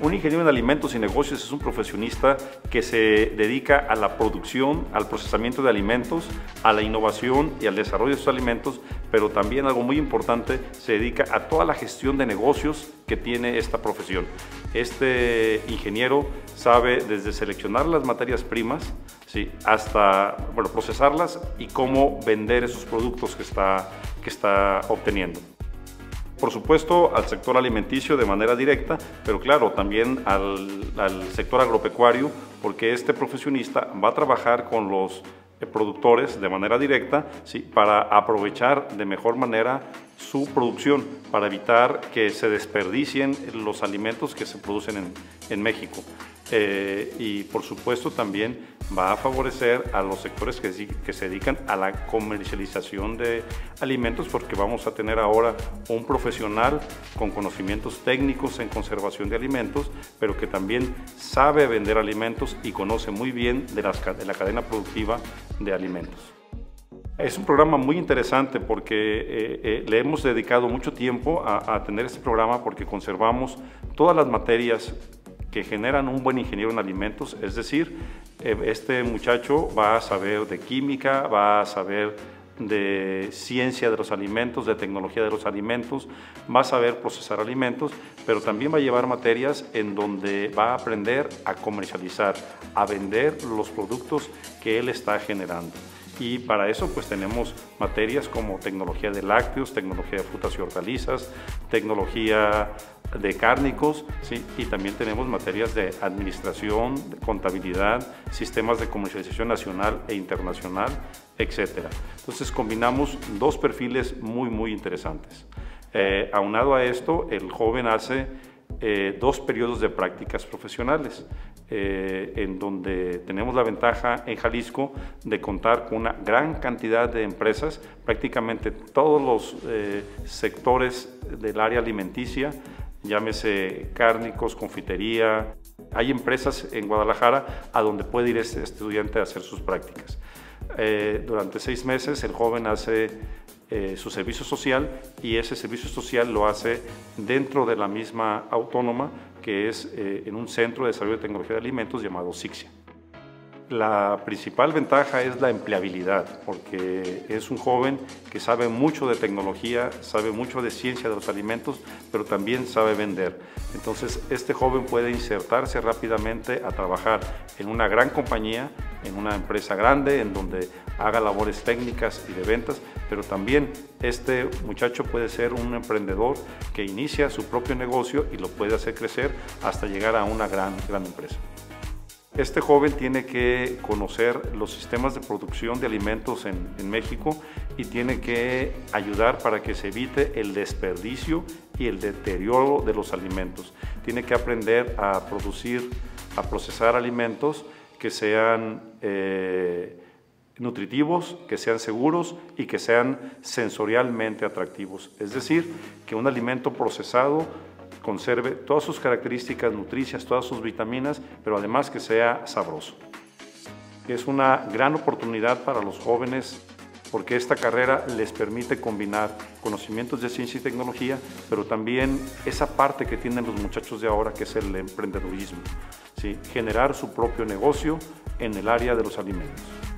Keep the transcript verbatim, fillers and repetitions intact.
Un ingeniero en alimentos y negocios es un profesionista que se dedica a la producción, al procesamiento de alimentos, a la innovación y al desarrollo de sus alimentos, pero también algo muy importante, se dedica a toda la gestión de negocios que tiene esta profesión. Este ingeniero sabe desde seleccionar las materias primas, ¿sí?, hasta bueno, procesarlas y cómo vender esos productos que está, que está obteniendo. Por supuesto, al sector alimenticio de manera directa, pero claro, también al, al sector agropecuario, porque este profesionista va a trabajar con los productores de manera directa, ¿sí?, para aprovechar de mejor manera su producción, para evitar que se desperdicien los alimentos que se producen en, en México. Eh, y por supuesto también va a favorecer a los sectores que, que se dedican a la comercialización de alimentos, porque vamos a tener ahora un profesional con conocimientos técnicos en conservación de alimentos, pero que también sabe vender alimentos y conoce muy bien de, las, de la cadena productiva de alimentos. Es un programa muy interesante porque eh, eh, le hemos dedicado mucho tiempo a, a tener este programa, porque conservamos todas las materias que generan un buen ingeniero en alimentos. Es decir, eh, este muchacho va a saber de química, va a saber de ciencia de los alimentos, de tecnología de los alimentos, va a saber procesar alimentos, pero también va a llevar materias en donde va a aprender a comercializar, a vender los productos que él está generando. Y para eso pues tenemos materias como tecnología de lácteos, tecnología de frutas y hortalizas, tecnología de cárnicos, ¿sí?, y también tenemos materias de administración, de contabilidad, sistemas de comercialización nacional e internacional, etcétera. Entonces combinamos dos perfiles muy muy interesantes. Eh, aunado a esto, el joven hace eh, dos periodos de prácticas profesionales, eh, en donde tenemos la ventaja en Jalisco de contar con una gran cantidad de empresas, prácticamente todos los eh, sectores del área alimenticia, llámese cárnicos, confitería. Hay empresas en Guadalajara a donde puede ir este estudiante a hacer sus prácticas. Eh, durante seis meses el joven hace eh, su servicio social, y ese servicio social lo hace dentro de la misma autónoma, que es eh, en un centro de desarrollo de tecnología de alimentos llamado SICSIA. La principal ventaja es la empleabilidad, porque es un joven que sabe mucho de tecnología, sabe mucho de ciencia de los alimentos, pero también sabe vender. Entonces, este joven puede insertarse rápidamente a trabajar en una gran compañía, en una empresa grande, en donde haga labores técnicas y de ventas, pero también este muchacho puede ser un emprendedor que inicia su propio negocio y lo puede hacer crecer hasta llegar a una gran, gran empresa. Este joven tiene que conocer los sistemas de producción de alimentos en, en México, y tiene que ayudar para que se evite el desperdicio y el deterioro de los alimentos. Tiene que aprender a producir, a procesar alimentos que sean eh, nutritivos, que sean seguros y que sean sensorialmente atractivos. Es decir, que un alimento procesado conserve todas sus características nutricias, todas sus vitaminas, pero además que sea sabroso. Es una gran oportunidad para los jóvenes, porque esta carrera les permite combinar conocimientos de ciencia y tecnología, pero también esa parte que tienen los muchachos de ahora, que es el emprendedurismo, ¿sí?, generar su propio negocio en el área de los alimentos.